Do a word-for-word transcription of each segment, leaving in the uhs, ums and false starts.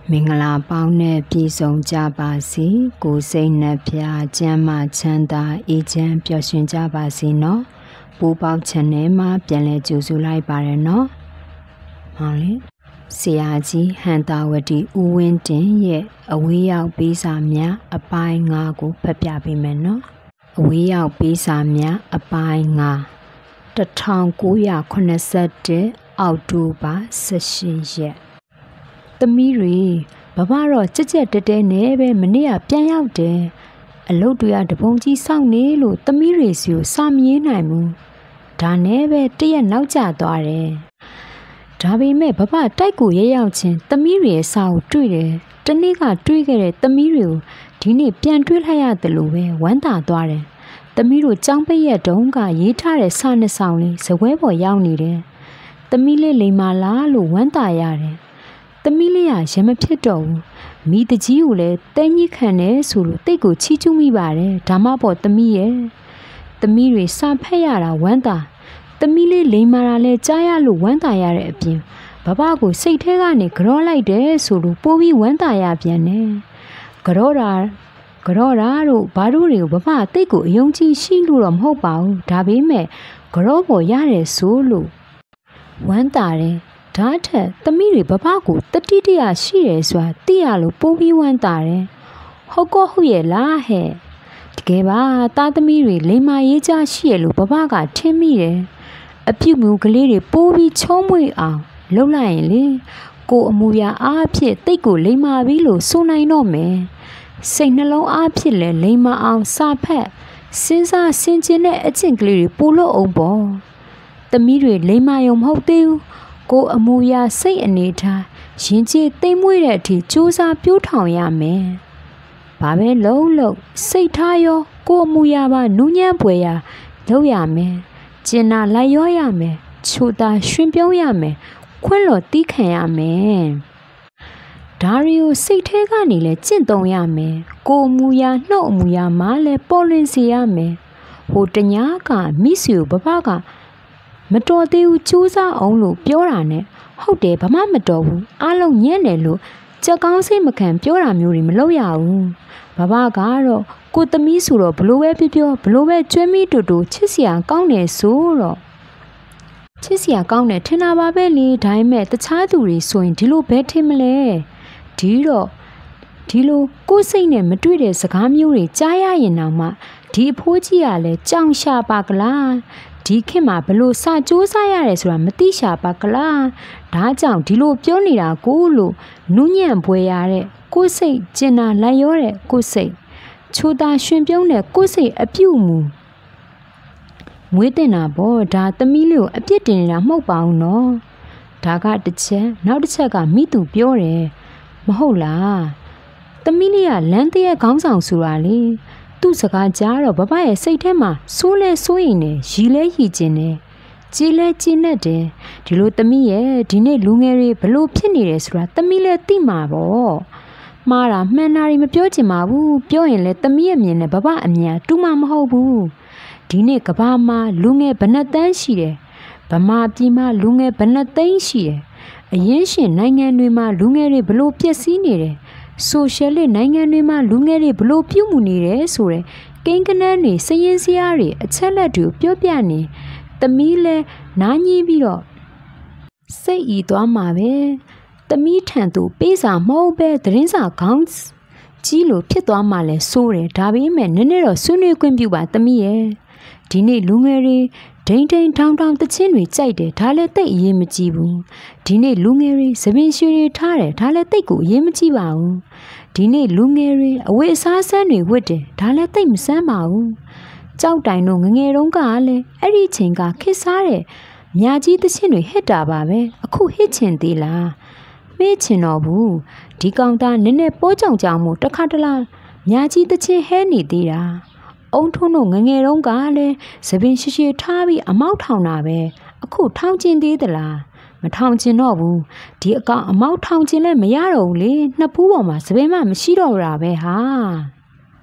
မင်္ဂလာပေါင်းနဲ့ပြည့်စုံကြပါစေကိုယ်စိတ်နှပြကျမ်းမာချမ်းသာအေးချမ်းပျော်ရွှင်ကြပါစေနော်ပူပေါက် channel မှာပြန်လည်ကြိုဆိုလိုက်ပါရနော်ဟောလေဆရာကြီးဟန်တာဝတီဦးဝင်းတင်ရဲ့အဝေးရောက်ပေးစာများအပိုင်း၅ကိုဖတ်ပြပေးမယ်နော်အဝေးရောက်ပေးစာများအပိုင်း၅တထောင်ကိုးရာခုနှစ်ဆယ့်တစ်အောက်တိုဘာ၁၈ရက်သမီးတွေဘဘတော့ကြက်ကြက်တဲတဲနဲ့ပဲမနေ့ကပြန်ရောက်တယ်အလုပ်တွေကတပုံကြီးစောင့်နေလို့သမီးတွေစီကိုစာမရေးနိုင်ဘူးဒါနဲ့ပဲတရက်နောက်ကျသွားတယ်ဒါပေမဲ့ဘဘတိုက်ကိုရဲရောက်ချင်းသမီးတွေရဲ့စာကိုတွေ့တယ်တနေ့ကတွေ့ခဲ့တဲ့သမီးတွေကိုဒီနေ့ပြန်တွေ့လိုက်ရတယ်လို့ပဲဝမ်းသာသွားတယ်သမီးတို့ចောင်းပိတ်ရက်တုန်းကရေးထားတဲ့စာနှစ်ဆောင်လေးဇပွဲပေါ်ရောက်နေတယ်သမီးလေးလိမ်မာလားလို့ဝမ်းသာရတယ်သမီးလေးကရမဖြစ်တော့ဘူးမိတကြီးကိုလည်းတဲကြီးခံနေဆိုလို့တိတ်ကိုချီးကျူးမိပါတယ်ဒါမှပေါ့သမီးရဲ့သမီးတွေစာဖက်ရတာဝမ်းသာသမီးလေးလိမ်မာတာလဲကြားရလို့ဝမ်းသာရတဲ့အပြင်ဘဘကိုစိတ်ထဲကနေကြောလိုက်တယ်ဆိုလို့ပိုးပြီးဝမ်းသာရပြန်တယ်ကြောတာကြောတာတို့ဘာတို့တွေကိုဘဘတိတ်ကိုအယုံကြည်ရှိလို့တော့မဟုတ်ပါဘူးဒါပေမဲ့ကြောပေါ်ရတယ်ဆိုလို့ဝမ်းသာတယ်ဒါထက်သမီးတွေဘဘကိုတတိတရရှိတယ်ဆိုတာသိရလို့ပိုးပြီးဝမ်းသာတယ်ဟုတ်ကောဟုတ်ရဲ့လားဟဲ့တကယ်ပါသားသမီးတွေလိမ္မာရေးကြရှိရလို့ဘဘကထင်မိတယ်အပြုတ်မျိုးကလေးတွေပိုးပြီးချုံးမွေအောင်လှုပ်လိုက်ရင်လေကိုအမူအရာအားဖြင့်တိတ်ကိုလိမ္မာပြီးလို့ဆိုနိုင်တော့မယ်စိတ်နှလုံးအားဖြင့်လည်းလိမ္မာအောင်စာဖက်စဉ်းစားဆင်ခြင်တဲ့အကျင့်ကလေးတွေပို့လို့အောင်ပေါ့သမီးတွေလိမ္မာရုံမဟုတ်သေးဘူးကိုအမူအရာစိတ်အနေထားရင်ကျေးသိမ့်မွေ့တဲ့အထိစူးစမ်းပြိုးထောင်ရမယ်။ဘာပဲလုံးလုံးစိတ်ထားရောကိုအမူအရာပါနူးညံ့ပွေရာလုပ်ရမယ်။ကျင်နာလိုက်ရောရမယ်။ချိုတာရှင်ပြုံးရမယ်။ခွင့်လို့တီးခံရမယ်။ဒါရီကိုစိတ်ထဲကနေလဲကျင့်သုံးရမယ်။ကိုအမူအရာနှုတ်အမူအရာမှလည်းပေါ်လွင်စေရမယ်။ဟိုတညာကမိစီကိုဘဘကမတော်သေးဘူးစူးစမ်းအောင်လို့ပြောတာနဲ့ဟုတ်တယ်ဘာမှမတော်ဘူးအားလုံးညံ့တယ်လို့ကြက်ကောင်းစိတ်မခံပြောတာမျိုးတွေမလုပ်ရဘူးဘဘကတော့ကိုသမီးဆိုတော့ဘလို့ပဲပြောပြောဘလို့ပဲကျွဲမီတူတူချစ်စရာကောင်းတယ်ဆိုတော့ချစ်စရာကောင်းတယ်ထင်တာပါပဲလေဒါပေမဲ့တခြားသူတွေဆိုရင်ဒီလိုပဲထင်မလဲဒီတော့ဒီလိုကိုယ်စိတ်နဲ့မတွေ့တဲ့စကားမျိုးတွေကြားရရင်တော့မှဒီအဖိုးကြီးကလည်းကြောင်ရှာပါကလားဒီခေတ်မှာဘလို့စာကြိုးစားရတယ်ဆိုတာမသိရှာပါကလားဒါကြောင့်ဒီလိုပြောနေတာကိုလို့နူးညံ့ပွေရတဲ့ကိုယ်စိတ်ကျင်နာလိုက်ရောတဲ့ကိုယ်စိတ်ချိုတာရှင်ပြုံးတဲ့ကိုယ်စိတ်အပြုတ်မူမွေးတင်တာပေါ့ဒါသမီးလေးကိုအပြစ်တင်နေတာမဟုတ်ပါဘူးနော်ဒါကတစ်ချက်နောက်တစ်ချက်ကမိသူပြောတယ်မဟုတ်လားသမီးလေးကလမ်းတရက်ခေါင်းဆောင်ဆိုတာလေသူ့စကားကြားတော့ဘဘရဲ့စိတ်ထဲမှာဆိုးလဲဆိုးရင်နဲ့ရီလဲရီကျင်တယ်ကြည်လဲကြည်နဲ့တယ်ဒီလိုသမီးရဲ့ဒီနေ့လူငယ်တွေဘလို့ဖြစ်နေတယ်ဆိုတာသမီးလဲသိမှာပေါ့မှားတာမှန်တာတွေမပြောချင်ပါဘူးပြောရင်လဲသမီးရဲ့အမြင်နဲ့ဘဘအမြင်တူမှမဟုတ်ဘူးဒီနေ့ကဘာမှာလူငယ်ဘဏ္ဍတန်းရှိတယ်ဗမာပြည်မှာလူငယ်ဘဏ္ဍသိန်းရှိတယ်အရင်ရှင်နိုင်ငံတွေမှာလူငယ်တွေဘလို့ပျက်စီးနေတယ်ဆိုရှယ်လစ်နိုင်ငံတွေမှာလူငယ်တွေဘလို့ပြုတ်မှုနေတယ်ဆိုရယ်ကိန်းကနန်းတွေစရင်စရာတွေအချက်လက်တွေပြောပြနေသမီးလဲနားညင်းပြီးတော့စိတ်ဤသွားမှာပဲသမီးထံသူပေးစာမဟုတ်ပဲသတင်းစာခေါင်းကြီးလို့ဖြစ်သွားမှလဲဆိုးတယ်ဒါပေမဲ့နည်းနည်းတော့ဆွေးနွေးခွင့်ပြုပါသမီးရဲ့ဒီနေ့လူငယ်တွေဒိန်ဒိန်ထောင်ထောင်တချင်းတွေကြိုက်တယ်ဒါလည်းတိတ်အရေးမကြီးဘူးဒီနေ့လူငယ်တွေသပင်ရွှေတွေထားတယ်ဒါလည်းတိတ်ကိုအရေးမကြီးပါဘူးဒီနေ့လူငယ်တွေအဝတ်အစားဆန်းတွေဝတ်တယ်ဒါလည်းတိတ်မဆန်းပါဘူးကြောက်တိုင်တို့ငငယ်တုန်းကလည်းအဲ့ဒီချိန်ကခစ်စားတဲ့မြာကြီးတချင်းတွေဟစ်တာပါပဲအခုဟစ်ချင်သေးလားမေ့ချင်တော့ဘူးဒီကောင်သားနည်းနည်းပိုးကြောင်ကြောင်မှုတစ်ခါတလားမြာကြီးတချင်းဟဲနေသေးတာအုံထုံးတို့ငငယ်တုန်းကလည်းသပင်ရှိရှိထားပြီးအမောက်ထောင်တာပဲအခုထောင်ကျင်သေးသလားမထောင်ကျင်တော့ဘူးဒီအကောင်အမောက်ထောင်ကျင်လည်းမရတော့ဘူးလေနှစ်ဖူးပေါ်မှာသပင်မှမရှိတော့တာပဲဟာ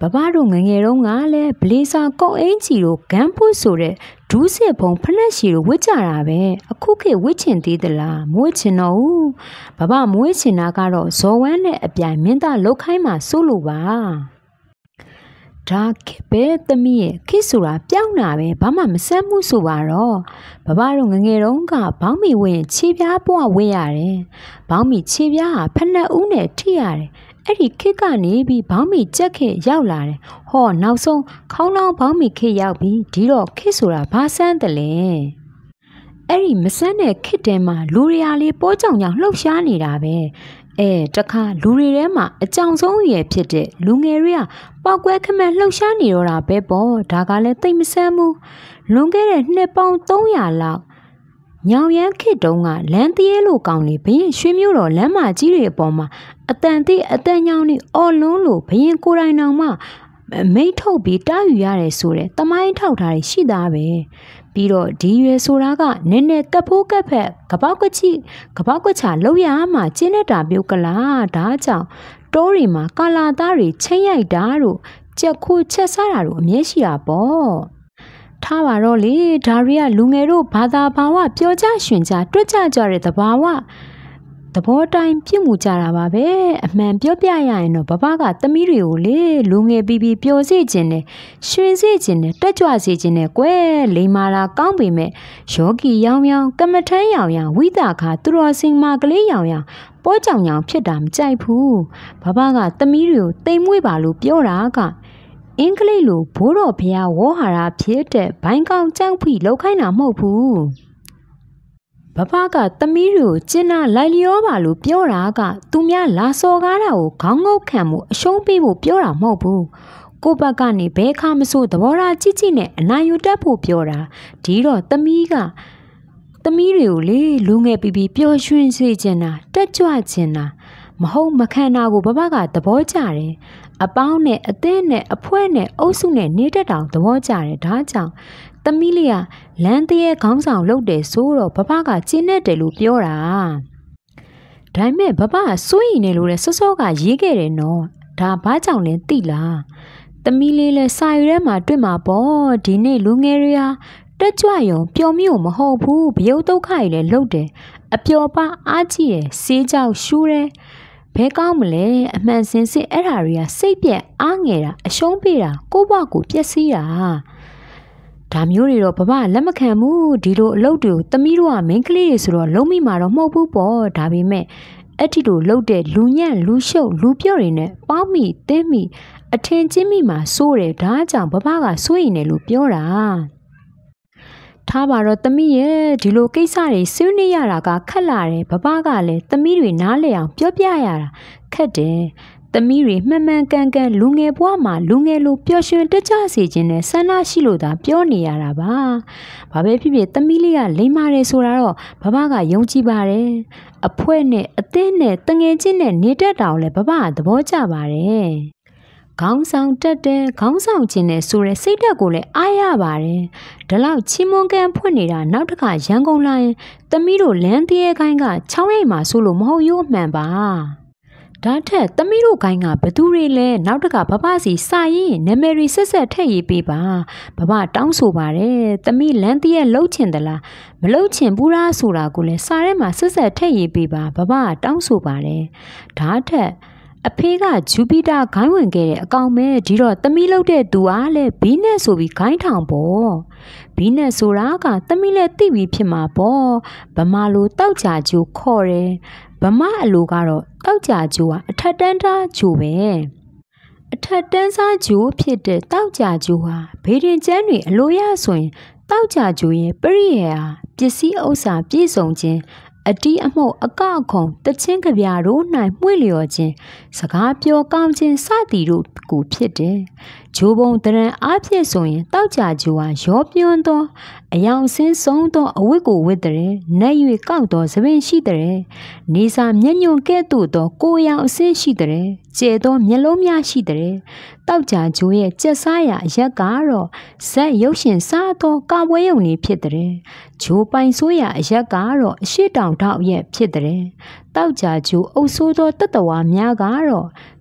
ဘဘတို့ငငယ်တုန်းကလည်းဘလေးစာကောက်အင်းကြီးတို့ဂန်းဖို့ဆိုတဲ့ဒူးစစ်ဖုံဖနှက်ရှည်တို့ဝစ်ကြတာပဲအခုခေတ်ဝစ်ချင်သေးသလားမဝစ်ချင်တော့ဘူးဘဘမဝစ်ချင်တာကတော့ဇော်ဝမ်းနဲ့အပြိုင်မင်းသားလောက်ခိုင်းမှစိုးလို့ပါဒါခေတ်ပဲသမီးရဲ့ခေတ်ဆိုတာပြောင်းတာပဲဘာမှမဆမ်းမှုဆိုပါတော့ဘဘတို့ငငယ်တုန်းကဘောင်းမီဝင်ခြေပြားပွားဝေးရတယ်ဘောင်းမီခြေပြားဟာဖနှက်ဦးနဲ့ထိရတယ်အဲ့ဒီခေတ်ကနေပြီးဘောင်းမီကြက်ခေတ်ရောက်လာတယ်ဟောနောက်ဆုံးခေါင်းလောင်းဘောင်းမီခေတ်ရောက်ပြီးဒီတော့ခေတ်ဆိုတာဘာဆန်းတယ်လဲအဲ့ဒီမဆန်းတဲ့ခေတ်တဲမှာလူရရာလေးပိုးကြောင်ကြောင်လှုပ်ရှားနေတာပဲအဲတခါလူတွေထဲမှာအကြောင်ဆုံးရည်ဖြစ်တဲ့လူငယ်တွေကပောက်ကွဲခမက်လှုပ်ရှားနေတော့တာပဲပေါ့ဒါကလည်းသိမဆန်းဘူးလွန်ခဲ့တဲ့နှစ်ပေါင်းသုံးရာလောက်ညောင်ရမ်းခေတ်တုန်းကလမ်းသေးလို့ကောင်းနေဘရင်ရွှေမျိုးတော်လမ်းမကြီးတွေအပေါ်မှာအတန်သေးအတန်ညောင်နေအော်လွန်းလို့ဘရင်ကိုယ်တိုင်တော်မှမိတ်ထုတ်ပြီးတားယူရတယ်ဆိုတဲ့တမိုင်းထောက်ထားတွေရှိသားပဲပြီးတော့ဒီရွယ်ဆိုတာကနည်းနည်းကပ်ဖို့ကပ်ဖက်ကပောက်ကချိကပောက်ကချလောက်ရမှကျင်းနေတာပြုတ်ကလားဒါကြောင့်တိုးရီမှာကာလာသားတွေချင်းရိုက်တာတို့ကြက်ခိုးချက်စားတာတို့အမြဲရှိတာပေါ့ထားပါတော့လေဒါတွေကလူငယ်တို့ဘာသာဘာဝပြောကြရွှင်ကြတွက်ကြကြတဲ့သဘာဝသဘောတိုင်းပြည့်မှုကြတာပါပဲအမှန်ပြောပြရရင်တော့ဘဘကသမီးတွေကိုလေလူငယ်ပြီးပြီးပျော်စေခြင်းနဲ့ရွှင်စေခြင်းနဲ့တက်ကြွစေခြင်းနဲ့ကွယ်လိမ္မာတာကောင်းပေမဲ့ယောဂီရောင်ရောင်ကမ္မထမ်းရောင်ရောင်ဝိသခါသူတော်စင်မကလေးရောင်ရောင်ပိုးကြောင်ကြောင်ဖြစ်တာမကြိုက်ဘူးဘဘကသမီးတွေကိုတိမ်မွေ့ပါလို့ပြောတာကအင်္ဂလိပ်လိုဘိုးတော်ဖျားဝေါ်ဟာရာဖြစ်တဲ့ဘိုင်းကောင်ကြောက်ဖိလောက်ခိုင်းတာမဟုတ်ဘူးဘဘကသမီးတွေကိုကျင်းနာလိုက်လျောပါလို့ပြောတာကသူများလာစော်ကားတာကိုခေါင်းငုတ်ခံမှုအရှုံးပေးဖို့ပြောတာမဟုတ်ဘူးကိုဘက်ကနေဘဲခါမဆိုးသဘောထားကြည့်ကြည့်နဲ့အနာယူတတ်ဖို့ပြောတာဒီတော့သမီးကသမီးတွေကိုလေလူငယ်ပြီးပြီးပျော်ရွှင်စေချင်တာတက်ကြွချင်တာမဟုတ်မခံတာကိုဘဘကသဘောကျတယ်အပေါင်းနဲ့အသင်းနဲ့အဖွဲနဲ့အုပ်စုနဲ့နေတတ်တောင်သဘောကျတယ်ဒါကြောင့်သမီးလေးကလမ်းတရဲ့ခေါင်းဆောင်လုပ်တယ်ဆိုတော့ဘဘကကျင်းနေတယ်လို့ပြောတာဒါပေမဲ့ဘဘကစိုးရင်နေလို့လဲစောစောကရေးခဲ့တယ်နော်ဒါဘာကြောင့်လဲသိလားသမီးလေးလဲစာရွက်ထဲမှာတွေ့မှာပေါ့ဒီနေ့လူငယ်တွေဟာတက်ကြွရုံပျော်မြူမဟုတ်ဘူးဘယုတ်ဒုက္ခကြီးလဲလုပ်တယ်အပျော်ပါအားကြီးတယ်စေးကြောက်ရှူးတယ်ဘဲကောင်းမလဲအမှန်စင်စစ်အဲ့ဓာတွေကစိတ်ပြက်အားငယ်တာအရှုံးပေးတာကိုယ့်ဘဝကိုပျက်စီးတာဒါမျိုးတွေတော့ဘဘလက်မခံဘူးဒီလိုအလုပ်တွေကိုသမီးတို့ကမိန်းကလေးတွေဆိုတော့လုံးမိမှာတော့မဟုတ်ဘူးပေါ့ဒါပေမဲ့အဲ့ဒီလိုလုပ်တဲ့လူညံ့လူရှုပ်လူပြော့တွေနဲ့ပေါင်းမိတင်းမိအထင်ကြီးမိမှာစိုးတယ်ဒါကြောင့်ဘဘကစိုးရင်တယ်လို့ပြောတာထားပါတော့သမီးရဲ့ဒီလိုကိစ္စတွေဆွေးနွေးရတာကခက်လာတယ်ဘဘကလည်းသမီးတွေနားလည်အောင်ပြောပြရတာခက်တယ်သမီးတွေမှန်မှန်ကန်ကန်လူငယ်ဘဝမှာလူငယ်လိုပျော်ရွှင်တက်ကြွစေခြင်းနဲ့ဆန္ဒရှိလို့သာပြောနေရတာပါဘာပဲဖြစ်ဖြစ်သမီးလေးကလိမ္မာတယ်ဆိုတာတော့ဘဘကယုံကြည်ပါတယ်အဖွဲနဲ့အသင်းနဲ့တငယ်ချင်းနဲ့နေတတ်တာကိုလည်းဘဘကသဘောကျပါတယ်ခေါင်းဆောင်တက်တယ်ခေါင်းဆောင်ခြင်းနဲ့ဆိုရဲစိတ်ဓာတ်ကိုလည်းအားရပါတယ်ဒါလောက်ချီးမွမ်းကမ်းဖွင့်နေတာနောက်တစ်ခါရန်ကုန်လာရင်သမီးတို့လမ်းတရဲ့ခိုင်းကချောင်းရိပ်မှာဆိုလို့မဟုတ်ရိုးမှန်ပါဒါထက်သမီးတို့ခိုင်းကဘသူတွေလဲနောက်တစ်ခါဘဘစီစာရင်နာမည်တွေဆက်ဆက်ထည့်ရေးပေးပါဘဘတောင်းဆိုပါတယ်သမီးလမ်းတရဲ့လှုပ်ချင်သလားမလှုပ်ချင်ဘူးလားဆိုတာကိုလည်းစာထဲမှာဆက်ဆက်ထည့်ရေးပေးပါဘဘတောင်းဆိုပါတယ်ဒါထက်အဖေကဂျူပီတာဂိုင်းဝင်ခဲ့တဲ့အကောင်ပဲဒီတော့သမီးလုပ်တဲ့သူအားလဲဘီနက်ဆိုပြီးဂိုင်းထောင်ပေါ့ဘီနက်ဆိုတာကသမီးလဲသိပြီးဖြစ်မှာပေါ့ဗမာလိုတောက်ကြဂျိုခေါ်တယ်ဗမာအလိုကတော့တောက်ကြဂျိုကအထက်တန်းသားဂျိုပဲအထက်တန်းစားဂျိုဖြစ်တဲ့တောက်ကြဂျိုဟာဘေးရင်ကျန်းတွေအလိုရဆိုရင်တောက်ကြဂျိုရဲ့ပရိယေဟာပစ္စည်းဥစ္စာပြည့်စုံခြင်းအတီးအမှုတ်အကောက်ခုံတချင်းကြပြတို့၌မှွေလျော်ခြင်းစကားပြောကောင်းခြင်းစသည်တို့ကိုဖြစ်တယ်။ဂျိုးပုံတရံအားဖြင့်ဆိုရင်တောက်ကြဂျိုဟာရောပြွန်းသောအယောင်ဆင်းဆုံးသောအဝတ်ကိုဝတ်တဲ့နက်၍ကောက်သောသပင်ရှိတဲ့နေစာမျက်ညွန့်ကဲ့သို့သောကိုယ်ရောင်အဆင်းရှိတဲ့ကျဲသောမျက်လုံးများရှိတဲ့တောက်ကြဂျိုရဲ့ကြက်စားရအရက်ကတော့ဇက်ရုပ်ရှင်စားသောကာပွဲရုံနေဖြစ်တဲ့ဂျိုးပိုင်ဆိုးရအရက်ကတော့အရှိတောင်ထောက်ရက်ဖြစ်တဲ့တောက်ကြဂျိုးအုပ်ဆိုးသောတတဝါများကတော့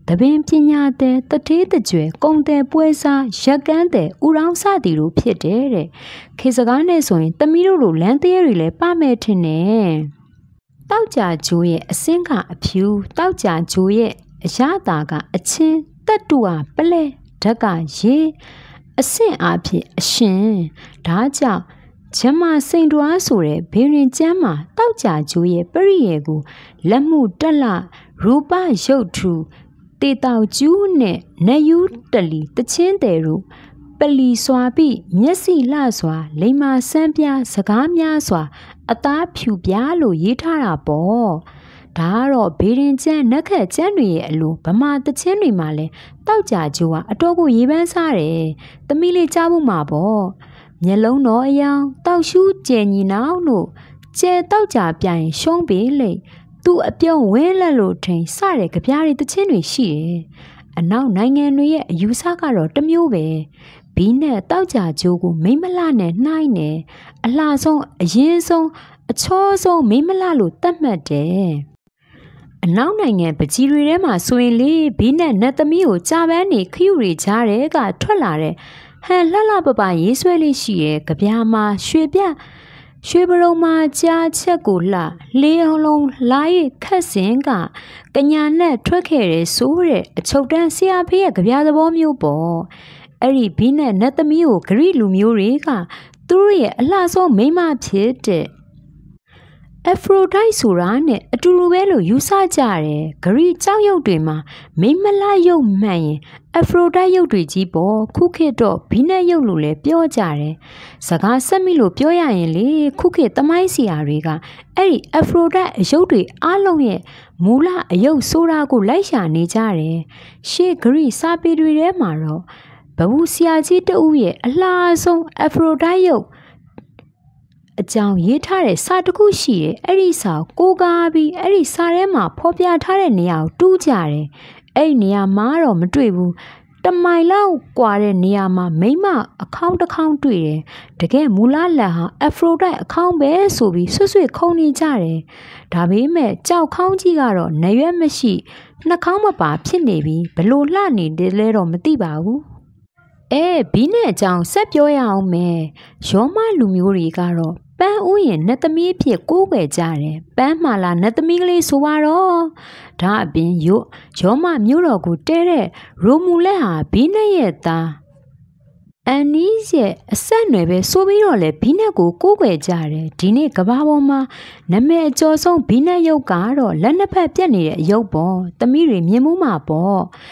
တပင်ပညာတဲ့တထေးတကြွယ်ကုံတဲ့ပွဲစားရက်ကန်းတဲ့ဥရောင်းစသည်တို့ဖြစ်တယ်တဲ့ခေစကားနဲ့ဆိုရင်သမီးတို့လိုလမ်းသေးတွေလည်းပမဲ့ထင်တယ်တောက်ကြဂျိုးရဲ့အစင်းကအဖြူတောက်ကြဂျိုးရဲ့အရသာကအချင်းတက်တူဟာပလဲဓာတ်ကရေအဆင့်အားဖြင့်အရှင်ဒါကြောင့်ကျမစိန်တွားဆိုတဲ့ဘေရင်ကျမ်းမှာတောက်ကြဂျိုးရဲ့ပရိယေကိုလက်မှုတက်လရူပရုပ်ထုတေတောက်ကျူးနဲ့နယူးတလီတချင်းတယ်တို့ပလီစွာပြီးမျက်စိလှစွာလိမ္မာဆန်းပြစကားများစွာအသားဖြူပြားလို့ရေးထားတာပေါ့ဒါကတော့ဘေရင်ကျမ်းနက်ခတ်ကျမ်းတွေရဲ့အလိုဗမာတချင်းတွေမှာလဲတောက်ကြဂျိုးကအတော်ကိုရေးပန်းစားတယ်သမီးလေးကြားဖို့မှာပေါ့မျက်လုံးတော်အယောင်တောက်ရှူးကျယ်ညီနောင်လို့ကျဲတောက်ကြပြိုင်ရှုံးပေလေသူ့အပြုံးဝဲလက်လို့ထိန်စတဲ့ကြပြားတွေတချင်းတွေရှိတယ်အနောက်နိုင်ငံတွေရဲ့အယူဆကတော့တစ်မျိုးပဲဘီနဲ့တောက်ကြဂျိုးကိုမိမလှနဲ့နှိုင်းနေအလှဆုံးအရင်ဆုံးအချောဆုံးမိမလှလို့သတ်မှတ်တယ်အနောက်နိုင်ငံပကြီးတွေထဲမှာဆိုရင်လေဘီနဲ့နတ်သမီးကိုကြာပန်းနေခရုတွေကြားတဲ့ကထွက်လာတဲ့ဟန်လှလှပပရေးဆွဲလေးရှိရဲ့ကြပြားမှာရွှေပြရွှေပရုံမှာကြားချက်ကိုလှလေးအောင်လုံးလာရခက်စင်ကကညာနဲ့ထွက်ခဲ့တဲ့ဆိုးတဲ့အချုပ်တန်းဆရာဖေးရဲ့ကြပြားသဘောမျိုးပေါ့အဲ့ဒီဘီနဲ့နတ်သမီးကိုဂရိလူမျိုးတွေကသူတို့ရဲ့အလှဆုံးမိန်းမဖြစ်တဲ့အဖရိုဒိုက်ဆိုတာနဲ့အတူတူပဲလို့ယူဆကြတယ်ဂရိကြောက်ရုပ်တွေမှာမိမလာရုပ်မှန်ရင်အဖရိုဒိုက်ရုပ်တွေကြီးပေါ့ခုခေတ်တော့ဘီနဲ့ရုပ်လို့လည်းပြောကြတယ်စကားဆက်မိလို့ပြောရရင်လေခုခေတ်သမိုင်းဆရာတွေကအဲ့ဒီအဖရိုဒိုက်အရုပ်တွေအားလုံးရဲ့မူလအယုတ်ဆိုတာကိုလိုက်ရှာနေကြတယ်ရှေးဂရိစာပေတွေထဲမှာတော့ဘဝဆရာကြီးတဦးရဲ့အလားဆုံးအဖရိုဒိုက်ရုပ်အကြောင်းရေးထားတဲ့စာတစ်ခုရှိတယ်အဲ့ဒီစာကိုကားပြီးအဲ့ဒီစာထဲမှာဖော်ပြထားတဲ့နေရာကိုတူးကြတယ်အဲ့ဒီနေရာမှာတော့မတွေ့ဘူးတမိုင်လောက်ကွာတဲ့နေရာမှာမိမအခေါင်းတစ်ခေါင်းတွေ့တယ်တကယ်မူလလက်ဟာအဖရိုဒိုက်အခေါင်းပဲဆိုပြီးဆွဆွခုံနေကြတယ်ဒါပေမဲ့ကြောက်ခေါင်းကြီးကတော့နရွက်မရှိနှာခေါင်းမပါဖြစ်နေပြီးဘလို့လှနေတယ်လဲတော့မသိပါဘူးအဲဘီနဲ့အကြောင်းဆက်ပြောရအောင်မယ်ရောမလူမျိုးတွေကတော့ပန်းဥယျာဉ်နတ်သမီးဖြစ်ကိုးကွယ်ကြတယ်ပန်းမှလာနတ်သမီးကလေးဆိုပါတော့ဒါအပြင်ရောရောမမျိုးတော်ကိုတဲတဲ့ရိုမူလက်ဟာဘီနဲ့ရဲ့သားအန်နီးရဲ့အဆက်နွယ်ပဲဆိုပြီးတော့လေဘီနဲ့ကိုကိုးကွယ်ကြတယ်ဒီနေ့ကဘာပေါ်မှာနမဲအကျော်ဆုံးဘီနဲ့ရုပ်ကတော့လက်နှစ်ဖက်ပြက်နေတဲ့အရုပ်ပေါ့သမီးတွေမြင်မှုမှာပေါ့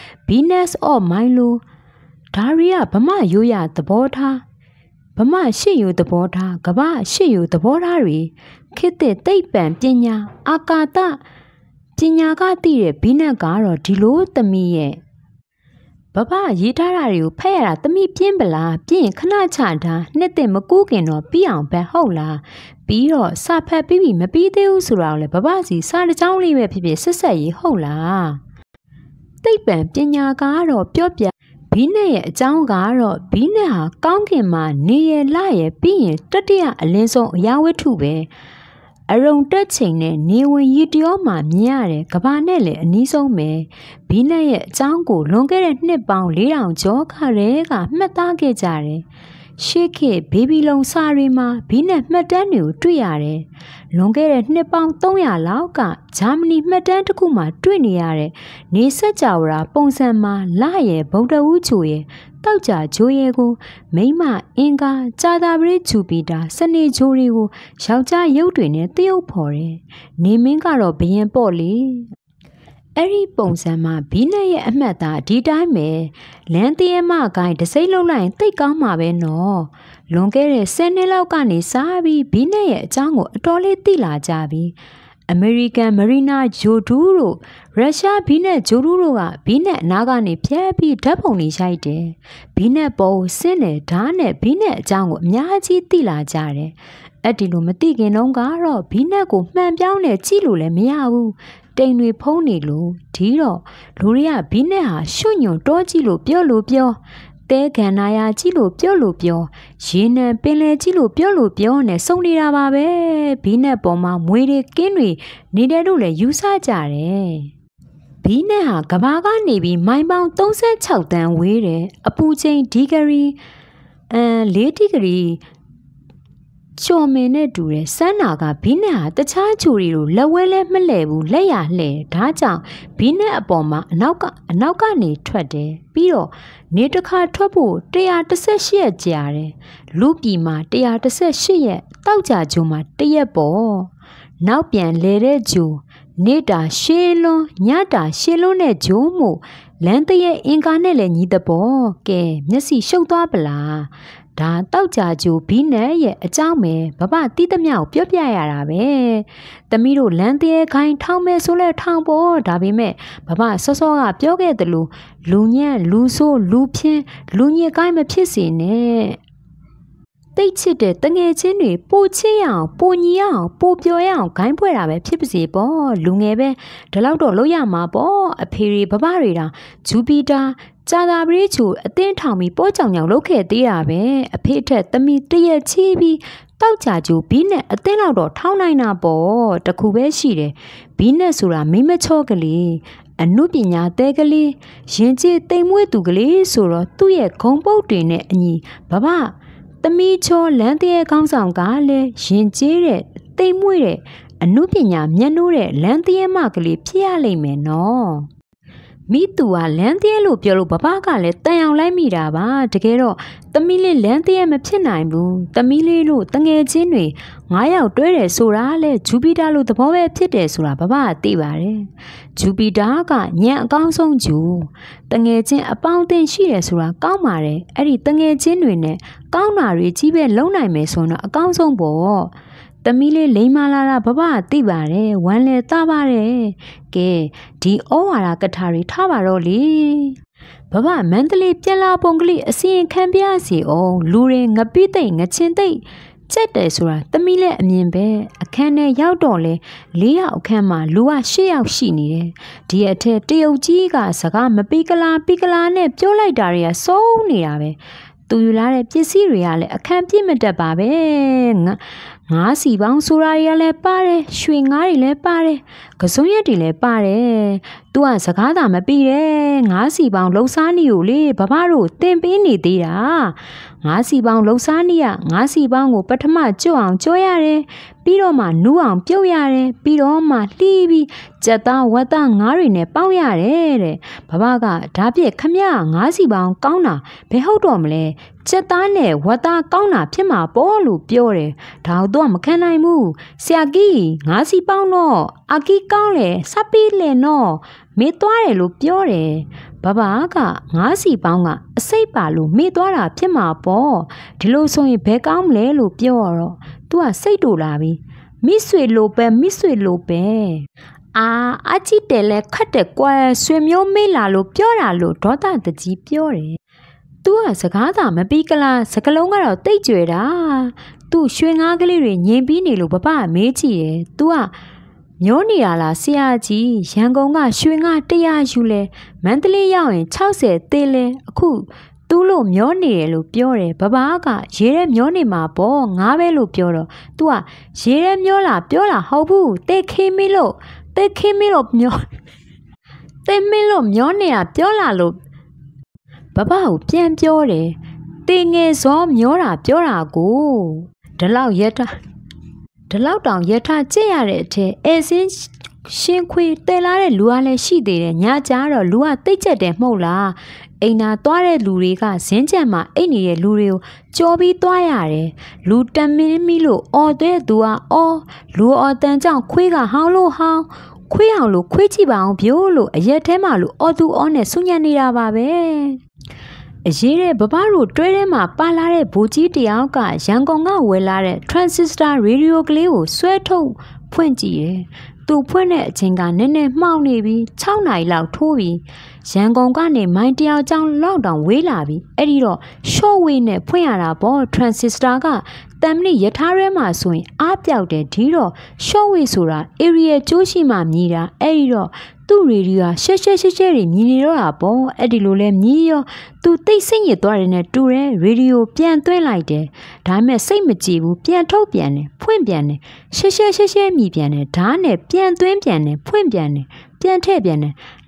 Venus of Milo ဒါရီကဗမာရိုးရသဘောထားဗမာရှစ်ယူသဘောထားကဘာရှစ်ယူသဘောထားတွေခေတ်သစ်သိပ္ပံပညာအာကာသပညာကသိတဲ့ဘီနက်ကတော့ဒီလိုသမီးရဲ့ဘဘရေးထားတာတွေကိုဖတ်ရတာသမီးပြင်းပလားပြင်းခဏချတာနှစ်သိမကူးခင်တော့ပြီးအောင်ပဲဟုတ်လားပြီးတော့စာဖတ်ပြီးပြီမပြီးသေးဘူးဆိုတော့လေဘဘစီစာတစ်ကြောင်းလေးပဲဖြစ်ဖြစ်ဆက်ဆက်ရေးဟုတ်လားသိပ္ပံပညာကတော့ပြောပြဘီနဲ့ရဲ့အကြောင်းကတော့ဘီနဲ့ဟာကောင်းကင်မှာနေရလရပြီးရင်တတိယအလင်းဆုံးအရာဝတ္ထုပဲအရုံတက်ချိန်နဲ့နေဝင်ရီတရောမှာမြင်ရတယ်ကဘာနဲ့လည်းအနည်းဆုံးပဲဘီနဲ့ရဲ့အကြောင်းကိုလွန်ခဲ့တဲ့နှစ်ပေါင်းလေးထောင်ကျော်ခရဲကမှတ်သားခဲ့ကြတယ်ရှေးခေတ်ဘေဘီလုံစာတွေမှာဘီနဲ့မှတ်တမ်းတွေကိုတွေ့ရတယ်လွန်ခဲ့တဲ့နှစ်ပေါင်းသုံးရာလောက်ကဂျာမနီမှတ်တမ်းတစ်ခုမှာတွေ့နေရတဲ့နေဆက်ကြဝဠာပုံစံမှာလရဲ့ဗုဒ္ဓဝုချိုရဲ့တောက်ကြဂျိုးရဲကိုမိမအင်္ဂါကြာတာပရိဂျူပီတာစနေဂျိုးတွေကိုယောက်ျားရုပ်တွေနဲ့တရုပ်ဖော်တယ်နေမင်းကတော့ဘယင်ပေါ့လေအဲ့ဒီပုံစံမှာဘီနဲ့ရဲ့အမှတ်သားဒီတိုင်းပဲလမ်းတရဲမကိုင်းတစိမ့်လုံးလိုက်တိတ်ကောင်းမှာပဲနော်လွန်ခဲ့တဲ့ဆယ်နှစ်လောက်ကနေစားပြီးဘီနဲ့ရဲ့အကြောင်းကိုအတော်လေးသိလာကြပြီအမေရိကန်မရီနာဂျိုဒူးတို့ရုရှားဘီနဲ့ဂျိုဒူးတို့ကဘီနဲ့အနာကနေဖျက်ပြီးဓာတ်ပုံတွေရိုက်တယ်ဘီနဲ့ပေါ်ကိုဆင်းတယ်ဓာတ်နဲ့ဘီနဲ့အကြောင်းကိုအများကြီးသိလာကြတယ်အဲ့ဒီလိုမသိခင်တုန်းကတော့ဘီနဲ့ကိုမှန်ပြောင်းနေကြည့်လို့လည်းမရဘူးတိမ်တွေဖုံးနေလို့ဒီတော့လူတွေကဘီနဲ့ဟာရွှွညွန်တောကြည့်လို့ပြောလို့ပြောတဲခန္ဓာယာကြည့်လို့ပြောလို့ပြောရေနံပင်လေကြည့်လို့ပြောလို့ပြောနဲ့စုံနေတာပါပဲဘီနဲ့ပေါ်မှာမွေတွေကင်းတွေနေတယ်လို့လည်းယူဆကြတယ်ဘီးနဲ့ဟာကဘာကနေပြီးမိုင်ပေါင်းသုံးဆယ့်ခြောက်တန်းဝေးတယ်အပူချိန်ဒီဂရီအမ်လေးဒီဂရီကျော်မင်းနဲ့တူတယ်စန်းနာကဘီးနဲ့ဟာတခြားချူရီတို့လက်ဝဲလဲမလဲဘူးလက်ရလှဲဒါကြောင့်ဘီးနဲ့အပေါ်မှာအနောက်ကအနောက်ကနေထွက်တယ်ပြီးတော့နေတစ်ခါထွက်ဖို့one hundred eighty-eightရက်ကြာတယ်လူပြည်မှာone hundred eighty-eightရက်တောက်ကြဂျုံမှာတစ်ရက်ပေါ့နောက်ပြန်လဲတဲ့ဂျုံနေတာရှေးလွန်းညတာရှေးလွန်းတဲ့ဂျုံမို့လမ်းတရဲ့အင်ကာနဲ့လည်းညီတပေါ့ကဲမျက်စိရှုပ်သွားပလားဒါတောက်ကြဂျိုဘီနဲ့ရဲ့အကြောင်းပဲဘဘတီးသမျှကိုပြောပြရတာပဲသမီးတို့လမ်းတရဲ့ခိုင်းထောင်းမဲဆိုလဲထောင်းပေါ့ဒါပေမဲ့ဘဘစောစောကပြောခဲ့တယ်လို့လူညံ့လူဆိုးလူဖြင်းလူညစ်ကိုင်းမဖြစ်စေနဲ့တိတ်ချစ်တဲ့တငယ်ချင်းတွေပိုချစ်ရအောင်ပိုညီရအောင်ပိုပျော်ရအောင်ဂိုင်းဖွဲ့တာပဲဖြစ်ပါစေပေါ့လူငယ်ပဲဒီလောက်တော့လုပ်ရမှာပေါ့အဖေတွေဘဘတွေတောင်ဂျူပီတာဂျာတာပရိချူအတင်းထောင်ပြီးပိုးကြောင်ကြောင်လုပ်ခဲ့သေးတာပဲအဖေထက်သမီးတရက်ချီးပြီးတောက်ကြဂျူဘီနဲ့အတင်းလောက်တော့ထောင်းနိုင်တာပေါ့တခုပဲရှိတယ်ဘီနဲ့ဆိုတာမိမချောကလေးအနုပညာတဲကလေးရင်ကျေးတိမ်မွေးသူကလေးဆိုတော့သူ့ရဲ့ဂုံပုတ်တွေနဲ့အညီဘဘသမီးချောလမ်းတရဲ့ခေါင်းဆောင်ကလည်းရင်ကျေးတဲ့တိမ်မွေ့တဲ့အနုပညာမျက်နှိုးတဲ့လမ်းတရဲ့မကလေးဖြစ်ရလိမ့်မယ်နော်မိသူကလမ်းတရဲ့လို့ပြောလို့ဘဘကလည်းတန်အောင်လိုက်မိတာပါတကယ်တော့သမီးလေးလမ်းတရဲ့မဖြစ်နိုင်ဘူးသမီးလေးလို့တငယ်ချင်းတွေငါးယောက်တွဲတယ်ဆိုတာလဲဂျူပီတာလို့သဘောပဲဖြစ်တယ်ဆိုတာဘဘကသိပါတယ်ဂျူပီတာကညံအကောင်းဆုံးဂျူတငယ်ချင်းအပေါင်းအသင်းရှိတယ်ဆိုတာကောင်းပါတယ်အဲ့ဒီတငယ်ချင်းတွေနဲ့ကောင်းတာတွေကြီးပဲလုံနိုင်မယ်ဆိုတော့အကောင်းဆုံးပေါ့သမီးလေးလိမ္မာလာတာဘဘကသိပါတယ်ဝမ်းလဲသားပါတယ်ကဲဒီဩဝါဒကထာတွေထားပါတော့လေဘဘမန္တလေးပြန်လာပုံကလေးအစီရင်ခံပြစီအောင်လူတွေငပိသိမ့်ငချင်းသိမ့်ကြက်တယ်ဆိုတာသမီးလည်းအမြင်ပဲအခန်းထဲရောက်တော့လဲလေးယောက်အခန်းမှာလူကရှစ်ယောက်ရှိနေတယ်ဒီအထက်တရုတ်ကြီးကစကားမပီကလာပီကလာနဲ့ပြောလိုက်တာတွေကစိုးနေတာပဲသူယူလာတဲ့ပစ္စည်းတွေကလည်းအခန်းပြည့်မတက်ပါပဲငါငါးစီပေါင်းဆိုတာတွေကလည်းပါတယ်ရွှေငါးတွေလည်းပါတယ်ကစုံရက်တွေလည်းပါတယ်သူကစကားသာမပြီးတယ်ငါးစီပေါင်းလှုပ်ရှားနေကိုလေဘဘတို့တင်ပေးနေသေးတာငါးစီပေါင်းလှုပ်ရှားနေရငါးစီပေါင်းကိုပထမကျွတ်အောင်ကျွတ်ရတယ်ပြီးတော့မှနူးအောင်ပြုတ်ရတယ်ပြီးတော့မှလှီးပြီးကြက်သားဝက်သားငါးတွေနဲ့ပေါင်းရတယ်တဲ့ဘဘကဒါပြည့်ခမရငါးစီပေါင်းကောင်းတာဘယ်ဟုတ်တော့မလဲကြက်သားနဲ့ဝက်သားကောင်းတာဖြစ်မှာပေါ့လို့ပြောတယ်ဒါတော့မခံနိုင်ဘူးဆရာကြီးငါးစီပေါင်းတော့အကီကောင်းလေစပီးလေနော်မေးသွားတယ်လို့ပြောတယ်ဘဘကငါးစီပေါင်းကအစိတ်ပါလို့မေးသွားတာဖြစ်မှာပေါ့ဒီလိုဆိုရင်ဘယ်ကောင်းမလဲလို့ပြောတော့သူကစိတ်တူလာပြီမိဆွေလိုပဲမိဆွေလိုပဲအာအချစ်တယ်လဲခတ်တယ်ကွယ်ဆွေမျိုးမေးလာလို့ပြောတာလို့ဒေါသတကြီးပြောတယ်သူကစကားသာမပြီးကလားစကလုံးကတော့တိတ်ကြွယ်တာသူရွှေငါးကလေးတွေငြိမ်ပြီးနေလို့ဘဘမေးကြည့်တယ်သူကမျောနေရလားဆရာကြီးရန်ကုန်ကရွှေငါးတရာယူလဲမန္တလေးရောက်ရင်၆၀သေးလဲအခုသူ့လို့မျောနေတယ်လို့ပြောတယ်ဘဘကရေရဲမျောနေမှာပေါ့ငါပဲလို့ပြောတော့ तू ကရေရဲမျောလာပြောတာဟုတ်ဘူးတေးခင်းမီလို့တေးခင်းမီလို့မျောတေးမီလို့မျောနေတာပြောလာလို့ဘဘကိုပြန်ပြောတယ်တေးငယ်စောမျောတာပြောတာကိုဒီလောက်ရထားဒီလောက်တောင်ရထားကြည့်ရတဲ့အထက်အဲစင်းရှင်ခွေတဲလာတဲ့လူကလည်းရှိသေးတယ်ညကြတော့လူကတိတ်ကျက်တယ်မဟုတ်လားအိမ်နာသွားတဲ့လူတွေကဇင်းကြံမှာအိတ်နေတဲ့လူတွေကိုကြော်ပြီးသွားရတယ်လူတမင်းမီလို့အော်တဲ့သူကအော်လူအော်တန်ကြောင့်ခွေးကဟောင်းလို့ဟောင်းခွေးအောင်လို့ခွေးကြည့်ပါအောင်ပြို့လို့အရက်ထဲမှာလို့အော်သူအော်နဲ့ဆူညံနေတာပါပဲအရေးတဲ့ဘဘတို့တွဲထဲမှာပါလာတဲ့ဘူကြီးတယောက်ကရန်ကုန်ကဝယ်လာတဲ့ transistor radio ကလေးကိုဆွဲထုတ်ဖွင့်ကြည့်တယ်သူဖွင့်တဲ့အချိန်ကနည်းနည်းမှောက်နေပြီး၆နာရီလောက်ထိုးပြီးရန်ကုန်ကနေမိုင်တရာကျောင်းလောက်တောင်ဝေးလာပြီအဲ့ဒီတော့ short wave နဲ့ဖွင့်ရတာပေါ့ transistor ကတမ်မဏိရထားရဲမှာဆိုရင်အားပြောက်တယ်ဒီတော့ short wave ဆိုတာ area ကျိုးရှိမှမြည်တာအဲ့ဒီတော့သူ့ရေဒီယိုရှက်ရှက်ရှက်ရှက်တွေမြည်နေတော့တာပေါ့အဲ့ဒီလိုလဲမြည်ရောသူတိတ်ဆိတ်ညစ်သွားတယ်နဲ့တူတယ်ရေဒီယိုပြန်သွင်းလိုက်တယ်ဒါပေမဲ့စိတ်မကြည်ဘူးပြန်ထုတ်ပြန်တယ်ဖွင့်ပြန်တယ်ရှက်ရှက်ရှက်ရှက်မြည်ပြန်တယ်ဓာတ်နဲ့ပြန်သွင်းပြန်တယ်ဖွင့်ပြန်တယ်ပြန်ထည့်ပြန်တယ်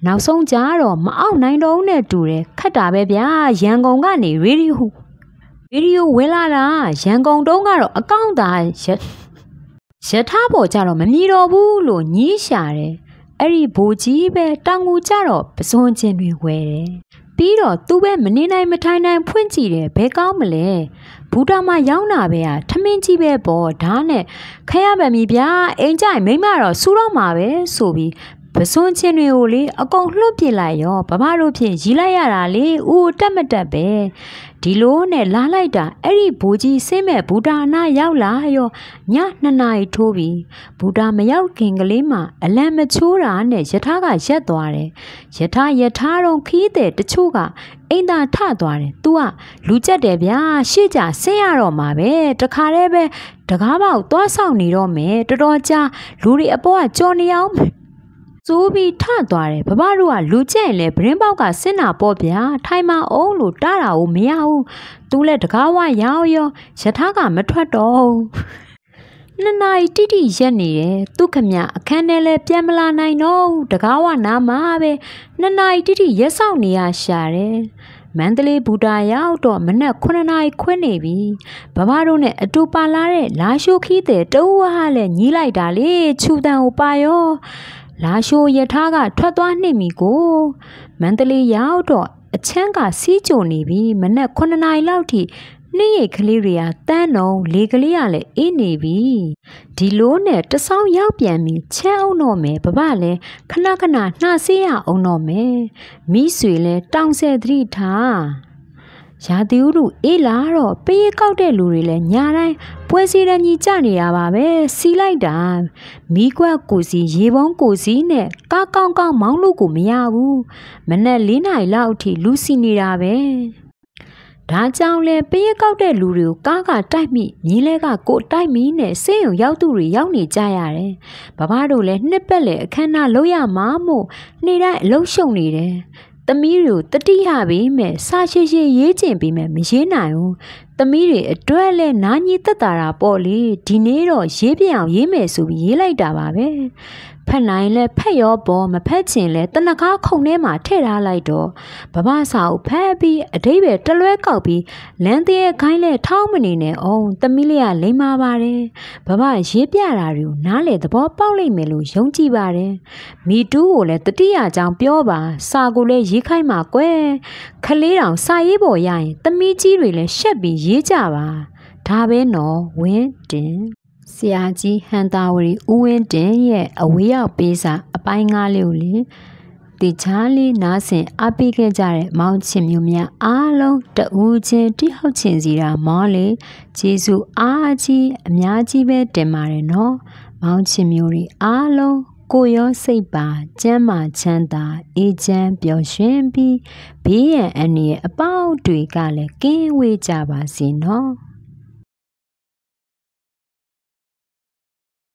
နောက်ဆုံးကြတော့မအောင်နိုင်တော့ဘူးနဲ့တူတယ်ခတ်တာပဲဗျာရန်ကုန်ကနေရေဒီယိုရေဒီယိုဝင်လာတာရန်ကုန်တုံးကတော့အကောင့်သားရရထားပေါ်ကြတော့မမြည်တော့ဘူးလို့ညည်းရှာတယ်အဲ့ဒီဘိုးကြီးပဲတောင်ငူကြတော့ပစွန်ချင်းတွေဝဲတယ်ပြီးတော့သူပဲမနေနိုင်မထိုင်နိုင်ဖွင့်ကြည့်တယ်ဘယ်ကောင်းမလဲဘူတာမရောက်နာပဲဟာထမင်းကြီးပဲပေါ့ဒါနဲ့ခရပါမီဗျာအိမ်ကြိုင်မိမတော့စူတော့မှာပဲဆိုပြီးပစွန်ချင်းတွေကိုလေအကုန်လှုပ်ပြလိုက်ရောဘဘတို့ဖြင့်ရီလိုက်ရတာလေဦးတက်မတက်ပဲဒီလိုနဲ့လာလိုက်တာအဲ့ဒီဘိုးကြီးဆင်းမဲ့ဘူတာနာရောက်လာရောညနှစ်နာရီထိုးပြီးဘူတာမရောက်ခင်ကလေးမှာအလံမချိုးတာနဲ့ယထာကရက်သွားတယ်ယထာယထာတော့ခီးတဲ့တချို့ကအိမ်သာထသွားတယ်။ तू ကလူကြက်တယ်ဗျာရှေ့ကြဆင်းရတော့မှာပဲတခါတည်းပဲတကားပေါက်သွားဆောင်နေတော့မယ်တော်တော်ကြာလူတွေအပေါ်ကကြော်နေအောင်စိုးပြီးထသွားတယ်ဘဘတို့ကလူကြက်ရင်လေဗရင်ပေါက်ကဆင်းတာပေါ့ဗျာထိုင်မအောင်လို့တားတာကိုမရဘူးသူလည်းတကားဝရောက်ရောယထာကမထွက်တော့နှစ်နာရီတိတိရက်နေတယ်သူခမအခန်းထဲလဲပြန်မလာနိုင်တော့ဘူးတကားဝနာမှာပဲနှစ်နာရီတိတိရက်ဆောင်နေရရှာတယ်မန္တလေးဘူတာရောက်တော့မနက်ခုနှစ်နာရီခွဲနေပြီဘဘတို့နဲ့အတူပါလာတဲ့လာရှိုးခီးတဲ့တူဝါလည်းညီးလိုက်တာလေခြူတန်ကိုပါရောလာရှိုးရထားကထွက်သွားနှိမ့်ပြီကိုမန္တလေးရောက်တော့အချမ်းကစီးကြုံနေပြီမနက်ခုနှစ်နာရီလောက်ထိနှင်းရိတ်ကလေးတွေကတန်းတော့လေကလေးကလည်းအေးနေပြီဒီလိုနဲ့တဆောင်းရောက်ပြန်ပြီချမ်းအောင်တော့မယ်ဘဘလည်းခဏခဏနှာဆေးရအောင်တော့မယ်မိဆွေလည်းတောင်ဆယ်သတိထားရာသီဥတုအေးလာတော့ပေးကောက်တဲ့လူတွေလည်းညာတိုင်းပွဲစည်းတန်းကြီးကြနေတာပါပဲစီလိုက်တာမီးကွက်ကိုစီရေပုံးကိုစီနဲ့ကားကောင်းကောင်းမောင်းလို့ကိုမရဘူးမနက်လေးနာရီလောက်အထိလူစီနေတာပဲဒါကြောင့်လဲပေးကောက်တဲ့လူတွေကိုကားကတိုက်မိမြင်းလဲကကိုတိုက်မိနဲ့ဆေးရုံရောက်သူတွေရောက်နေကြရတယ်ဘဘတို့လည်းနှစ်ပတ်လေအခမ်းအနားလုပ်ရမှာမို့နေ့တိုင်းအလုံးရှုံနေတယ်သမီးတို့တတိယပေးမယ်စာရှိရှိရေးကျင်ပေးမယ်မရေးနိုင်ဘူးသမီးတွေအတွက်လဲနားကြီးတက်တာတာပေါ့လေဒီနေ့တော့ရေးပြအောင်ရေးမယ်ဆိုပြီးရေးလိုက်တာပါပဲဖက်နိုင်လဲဖက်ရောပေါ်မဖက်ချင်လဲတနကားခုံထဲမှာထည့်ထားလိုက်တော့ဘဘစာအုပ်ဖက်ပြီးအတိတ်ပဲတလွဲကောက်ပြီးလမ်းသေးခိုင်းလဲထောင်းမနေနဲ့အောင်သမီးလေးကလိမ္မာပါတယ်ဘဘရေးပြတာတွေကိုနားလေသဘောပေါက်လိမ့်မယ်လို့ယုံကြည်ပါတယ်မိတူးကိုလည်းတတိယကြောင်ပြောပါစာကိုလည်းရေးခိုင်းမှာကွယ်ခလေးတောင်စာရေးပေါ်ရရင်သမီးကြီးတွေလည်းရှက်ပြီးရေးကြပါဒါပဲနော်ဝင်းတင်ဆရာကြီးဟန်တာဝရီဦးဝင်းတင်ရဲ့အဝေးရောက်ပေးစာအပိုင်းငါးလေးကိုလေတေချာလေးနားဆင်အားပေးခဲ့ကြတဲ့မောင်ချင်မျိုးများအားလုံးတဦးချင်းတိဟုတ်ချင်စီတာမောလေကျေးဇူးအားကြီးအများကြီးပဲတင်ပါတယ်နော်မောင်ချင်မျိုးတွေအားလုံးကိုရောစိတ်ပါကျမ်းမာချမ်းသာအေးချမ်းပျော်ရွှင်ပြီးဘေးရန်အန္တရာယ်အပေါက်တွေကလည်းကင်းဝေးကြပါစေနော်